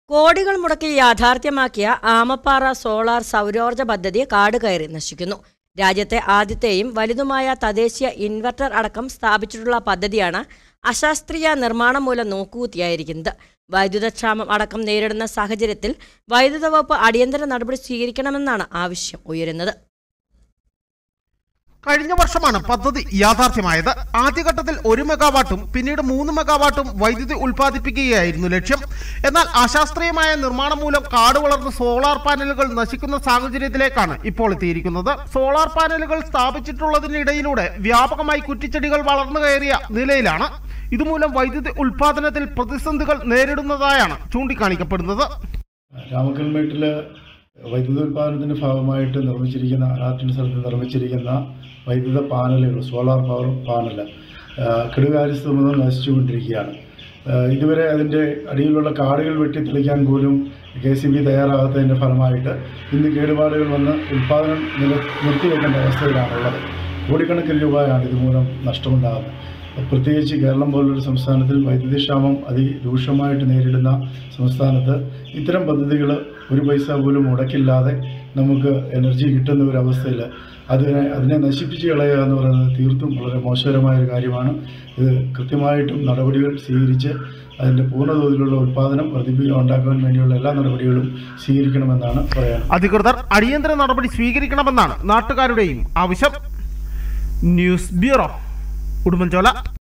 കോടികൾ മുടക്കി യാഥാർത്ഥ്യമാക്കിയ ആമപ്പാറ സോളാർ സൗരോർജ്ജ പദ്ധതി കാട് കയറി നശിക്കുന്നു. രാജ്യത്തെ ആദ്യത്തെയും വലുതുമായ തദ്ദേശീയ ഇൻവെർട്ടർ അടക്കം സ്ഥാപിച്ചിട്ടുള്ള പദ്ധതിയാണ് അശാസ്ത്രീയ നിർമ്മാണം മൂലം നോക്കുകുത്തിയായിരിക്കുന്നത്. വൈദ്യുതക്ഷാമം അടക്കം നേരിടുന്ന സാഹചര്യത്തിൽ വൈദ്യുത വകുപ്പ് അടിയന്തര നടപടി സ്വീകരിക്കണമെന്നാണ് ആവശ്യം ഉയരുന്നത്. കഴിഞ്ഞ വർഷമാണ് പദ്ധതി യാഥാർത്ഥ്യമായത്. ആദ്യഘട്ടത്തിൽ 1 മെഗാവാട്ടും പിന്നീട് 3 മെഗാവാട്ടും വൈദ്യുതി ഉൽപ്പാദിപ്പിക്കുകയായിരുന്നു ലക്ഷ്യം. എന്നാൽ അശാസ്ത്രീയമായ നിർമ്മാണം മൂലം കാട് വളർന്ന് സോളാർ പാനലുകൾ നശിക്കുന്ന സാഹചര്യത്തിലേക്കാണ് ഇപ്പോൾ എത്തിയിരിക്കുന്നത്. സോളാർ പാനലുകൾ സ്ഥാപിച്ചിട്ടുള്ളതിനിടയിലൂടെ വ്യാപകമായി കുറ്റിച്ചെടികൾ വളർന്നു കയറിയ നിലയിലാണ്. ഇതുമൂലം വൈദ്യുതി ഉൽപാദനത്തിൽ പ്രതിസന്ധികൾ നേരിടുന്നതായാണ് ചൂണ്ടിക്കാണിക്കപ്പെടുന്നത്. രാമക്കൽമേട്ടില് വൈദ്യുത ഉൽപാദനത്തിന്റെ ഭാഗമായിട്ട് നിർമ്മിച്ചിരിക്കുന്ന വൈദ്യുത പാനലുകൾ, സോളാർ പവർ പാനൽ കെടുകാര്യസ്ഥത നശിച്ചുകൊണ്ടിരിക്കുകയാണ്. ഇതുവരെ അതിൻ്റെ അടിയിലുള്ള കാടുകൾ വെട്ടിത്തെളിക്കാൻ പോലും KCB തയ്യാറാകാത്തതിൻ്റെ ഫലമായിട്ട് ഇന്ന് കേടുപാടുകൾ വന്ന് ഉൽപ്പാദനം നിർത്തിവെക്കേണ്ട അവസ്ഥയിലാണുള്ളത്. കോടിക്കണക്കിന് രൂപയാണ് ഇതുമൂലം നഷ്ടമുണ്ടാകുന്നത്. പ്രത്യേകിച്ച് കേരളം പോലൊരു സംസ്ഥാനത്തിൽ വൈദ്യുതി ക്ഷാമം അതിരൂക്ഷമായിട്ട് നേരിടുന്ന സംസ്ഥാനത്ത് ഇത്തരം പദ്ധതികൾ 1 പൈസ പോലും മുടക്കില്ലാതെ നമുക്ക് എനർജി കിട്ടുന്ന ഒരു അവസ്ഥയിൽ അതിനെ നശിപ്പിച്ച് കളയുക എന്ന് പറയുന്നത് തീർത്തും വളരെ മോശകരമായൊരു കാര്യമാണ്. ഇത് കൃത്യമായിട്ടും നടപടികൾ സ്വീകരിച്ച് അതിൻ്റെ പൂർണ്ണതോതിലുള്ള ഉൽപ്പാദനം ഉണ്ടാക്കാൻ വേണ്ടിയുള്ള എല്ലാ നടപടികളും സ്വീകരിക്കണമെന്നാണ് പറയാൻ. അധികൃതർ അടിയന്തര നടപടി സ്വീകരിക്കണമെന്നാണ് നാട്ടുകാരുടെയും ആവശ്യം. News bureau, Udumbanchola.